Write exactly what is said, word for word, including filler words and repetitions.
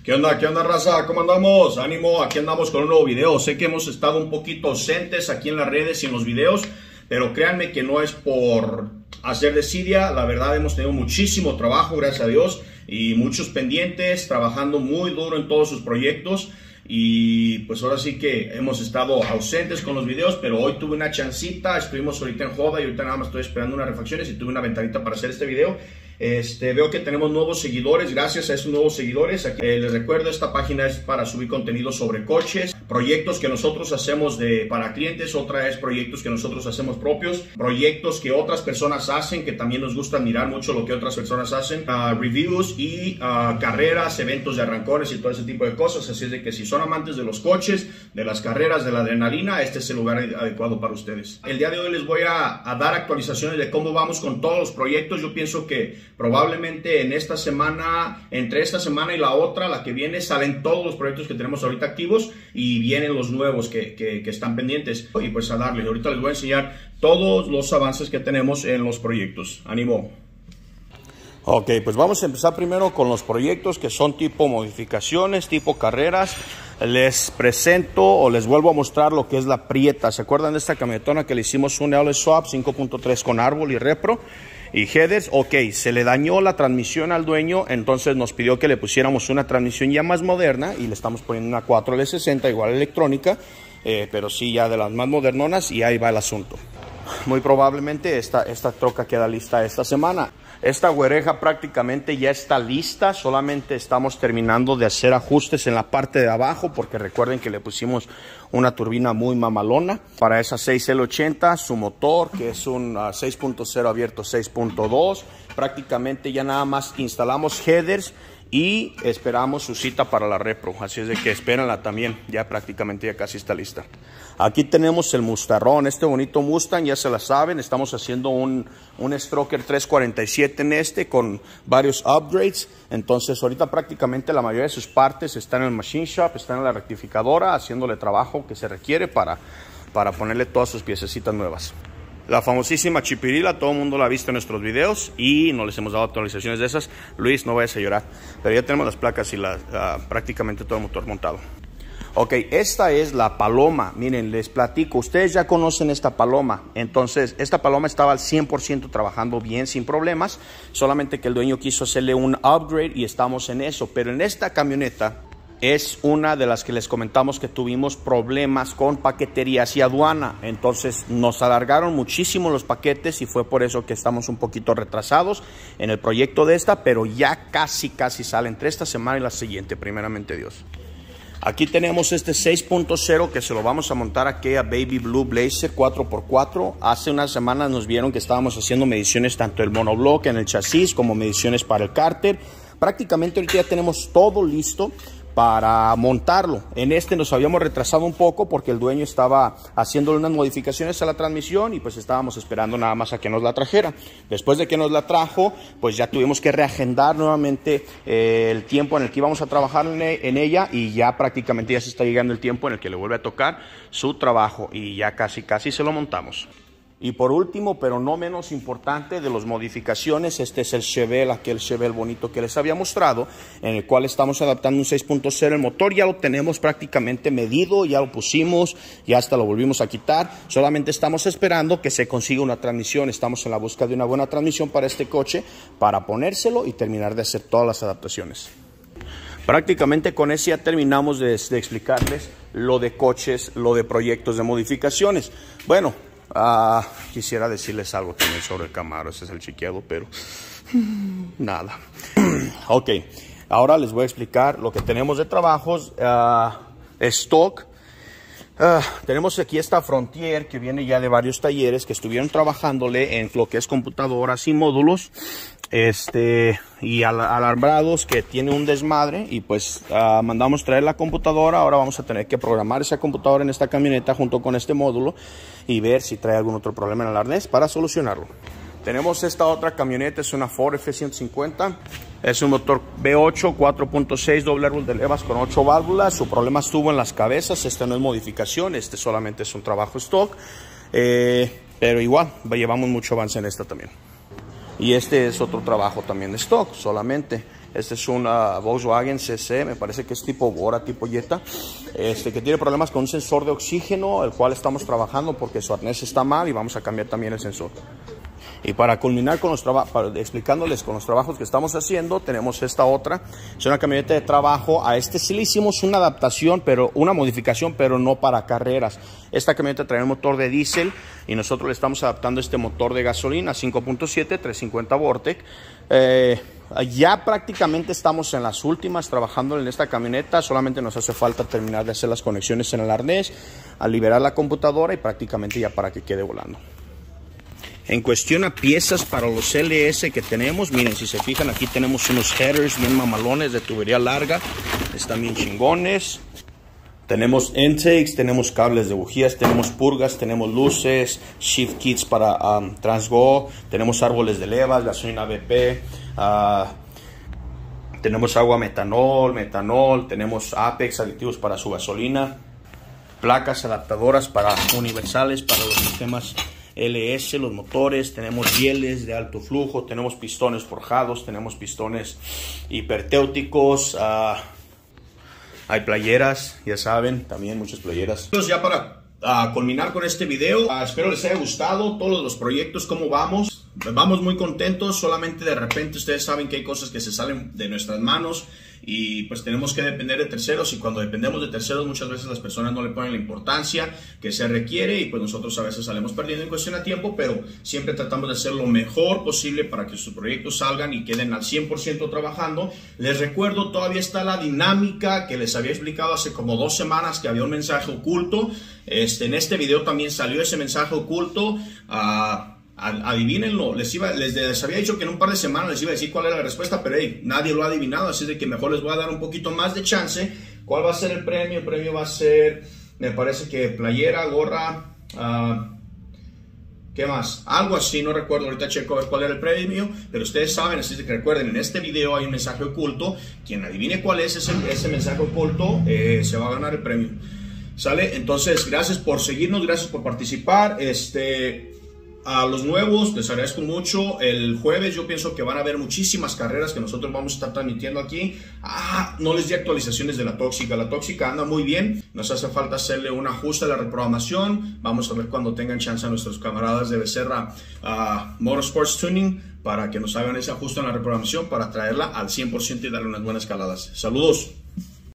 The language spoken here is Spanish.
¿Qué onda? ¿Qué onda, raza? ¿Cómo andamos? Ánimo, aquí andamos con un nuevo video. Sé que hemos estado un poquito ausentes aquí en las redes y en los videos, pero créanme que no es por hacer desidia. La verdad, hemos tenido muchísimo trabajo, gracias a Dios, y muchos pendientes, trabajando muy duro en todos sus proyectos. Y pues ahora sí que hemos estado ausentes con los videos, pero hoy tuve una chancita. Estuvimos ahorita en joda y ahorita nada más estoy esperando unas refacciones y tuve una ventanita para hacer este video. Este, veo que tenemos nuevos seguidores. Gracias a esos nuevos seguidores. Aquí, eh, les recuerdo, esta página es para subir contenido sobre coches, proyectos que nosotros hacemos de, para clientes. Otra es proyectos que nosotros hacemos propios, proyectos que otras personas hacen, que también nos gusta mirar mucho lo que otras personas hacen, uh, reviews y uh, carreras, eventos de arrancones y todo ese tipo de cosas. Así es de que si son amantes de los coches, de las carreras, de la adrenalina, este es el lugar adecuado para ustedes. El día de hoy les voy a, a dar actualizaciones de cómo vamos con todos los proyectos. Yo pienso que probablemente en esta semana, entre esta semana y la otra, la que viene, salen todos los proyectos que tenemos ahorita activos y vienen los nuevos que, que, que están pendientes. Y pues a darle, ahorita les voy a enseñar todos los avances que tenemos en los proyectos. ¡Ánimo! Ok, pues vamos a empezar primero con los proyectos que son tipo modificaciones, tipo carreras. Les presento o les vuelvo a mostrar lo que es la Prieta. ¿Se acuerdan de esta camionetona que le hicimos un L Swap cinco punto tres con árbol y repro y headers? Ok, se le dañó la transmisión al dueño, entonces nos pidió que le pusiéramos una transmisión ya más moderna y le estamos poniendo una cuatro L sesenta, igual electrónica, eh, pero sí ya de las más modernonas, y ahí va el asunto. Muy probablemente esta, esta troca queda lista esta semana. Esta güereja prácticamente ya está lista, solamente estamos terminando de hacer ajustes en la parte de abajo, porque recuerden que le pusimos una turbina muy mamalona para esa seis L ochenta, su motor que es un uh, seis punto cero abierto seis punto dos. Prácticamente ya nada más instalamos headers y esperamos su cita para la repro, así es de que espérenla también, ya prácticamente ya casi está lista. Aquí tenemos el Mustarrón, este bonito Mustang, ya se la saben, estamos haciendo un, un Stroker tres cuarenta y siete en este con varios upgrades. Entonces ahorita prácticamente la mayoría de sus partes están en el machine shop, están en la rectificadora, haciéndole trabajo que se requiere para, para ponerle todas sus piececitas nuevas. La famosísima Chipirila, todo el mundo la ha visto en nuestros videos y no les hemos dado actualizaciones de esas. Luis, no vayas a llorar, pero ya tenemos las placas y la, uh, prácticamente todo el motor montado. Ok, esta es la Paloma. Miren, les platico, ustedes ya conocen esta Paloma. Entonces, esta Paloma estaba al cien por ciento trabajando bien, sin problemas. Solamente que el dueño quiso hacerle un upgrade y estamos en eso. Pero en esta camioneta es una de las que les comentamos que tuvimos problemas con paqueterías y aduana. Entonces nos alargaron muchísimo los paquetes y fue por eso que estamos un poquito retrasados en el proyecto de esta, pero ya casi casi sale entre esta semana y la siguiente, primeramente Dios. Aquí tenemos este seis punto cero que se lo vamos a montar aquí a Baby Blue Blazer cuatro por cuatro. Hace unas semanas nos vieron que estábamos haciendo mediciones tanto el monobloque en el chasis como mediciones para el cárter. Prácticamente ahorita ya tenemos todo listo para montarlo. En este nos habíamos retrasado un poco porque el dueño estaba haciéndole unas modificaciones a la transmisión y pues estábamos esperando nada más a que nos la trajera. Después de que nos la trajo, pues ya tuvimos que reagendar nuevamente eh, el tiempo en el que íbamos a trabajar en, en ella, y ya prácticamente ya se está llegando el tiempo en el que le vuelve a tocar su trabajo y ya casi casi se lo montamos. Y por último, pero no menos importante, de las modificaciones, este es el Chevelle, aquel Chevelle bonito que les había mostrado, en el cual estamos adaptando un seis punto cero. El motor ya lo tenemos prácticamente medido, ya lo pusimos, ya hasta lo volvimos a quitar. Solamente estamos esperando que se consiga una transmisión. Estamos en la búsqueda de una buena transmisión para este coche, para ponérselo y terminar de hacer todas las adaptaciones. Prácticamente con eso ya terminamos de, de explicarles lo de coches, lo de proyectos de modificaciones. Bueno, Uh, quisiera decirles algo también sobre el Camaro, ese es el chiqueado, pero nada. Ok, ahora les voy a explicar lo que tenemos de trabajos, uh, stock. Uh, tenemos aquí esta Frontier que viene ya de varios talleres que estuvieron trabajándole en lo que es computadoras y módulos, este y al, alambrados, que tiene un desmadre, y pues uh, mandamos traer la computadora. Ahora vamos a tener que programar esa computadora en esta camioneta junto con este módulo y ver si trae algún otro problema en el arnés para solucionarlo. Tenemos esta otra camioneta, es una Ford F ciento cincuenta, es un motor V ocho cuatro punto seis doble árbol de levas con ocho válvulas. Su problema estuvo en las cabezas. Este no es modificación, este solamente es un trabajo stock, eh, pero igual llevamos mucho avance en esta también. Y este es otro trabajo también de stock solamente. Este es un uh, Volkswagen C C, me parece que es tipo Bora, tipo Jetta, este, que tiene problemas con un sensor de oxígeno, el cual estamos trabajando porque su arnés está mal y vamos a cambiar también el sensor. Y para culminar con los trabajos, explicándoles con los trabajos que estamos haciendo, tenemos esta otra. Es una camioneta de trabajo. A este sí le hicimos una adaptación, pero una modificación, pero no para carreras. Esta camioneta trae un motor de diésel y nosotros le estamos adaptando este motor de gasolina cinco punto siete, trescientos cincuenta Vortec. Eh, ya prácticamente estamos en las últimas trabajando en esta camioneta. Solamente nos hace falta terminar de hacer las conexiones en el arnés, a liberar la computadora y prácticamente ya para que quede volando. En cuestión a piezas para los L S que tenemos, miren, si se fijan, aquí tenemos unos headers bien mamalones de tubería larga, están bien chingones. Tenemos intakes, tenemos cables de bujías, tenemos purgas, tenemos luces, shift kits para um, transgo, tenemos árboles de levas, gasolina B P, uh, tenemos agua metanol, metanol, tenemos Apex, aditivos para su gasolina, placas adaptadoras para universales para los sistemas L S, los motores, tenemos rieles de alto flujo, tenemos pistones forjados, tenemos pistones hipertéuticos, uh, hay playeras, ya saben, también muchas playeras. Ya para uh, culminar con este video, uh, espero les haya gustado todos los proyectos, cómo vamos. Vamos muy contentos, solamente de repente ustedes saben que hay cosas que se salen de nuestras manos y pues tenemos que depender de terceros, y cuando dependemos de terceros muchas veces las personas no le ponen la importancia que se requiere y pues nosotros a veces salimos perdiendo en cuestión de tiempo, pero siempre tratamos de hacer lo mejor posible para que sus proyectos salgan y queden al cien por ciento trabajando. Les recuerdo, todavía está la dinámica que les había explicado hace como dos semanas, que había un mensaje oculto. Este, en este video también salió ese mensaje oculto. uh, Adivínenlo, les, iba, les, les había dicho que en un par de semanas les iba a decir cuál era la respuesta, pero hey, nadie lo ha adivinado, así de que mejor les voy a dar un poquito más de chance. ¿Cuál va a ser el premio? El premio va a ser, me parece que playera, gorra, uh, ¿qué más? Algo así, no recuerdo, ahorita checo a ver cuál era el premio, pero ustedes saben, así de que recuerden, en este video hay un mensaje oculto. Quien adivine cuál es ese, ese mensaje oculto, eh, se va a ganar el premio. ¿Sale? Entonces, gracias por seguirnos, gracias por participar. Este... A los nuevos les agradezco mucho. El jueves yo pienso que van a haber muchísimas carreras que nosotros vamos a estar transmitiendo aquí. Ah, no les di actualizaciones de la tóxica. La tóxica anda muy bien. Nos hace falta hacerle un ajuste a la reprogramación. Vamos a ver cuando tengan chance a nuestros camaradas de Becerra uh, Motorsports Tuning para que nos hagan ese ajuste en la reprogramación para traerla al cien por ciento y darle unas buenas caladas. Saludos.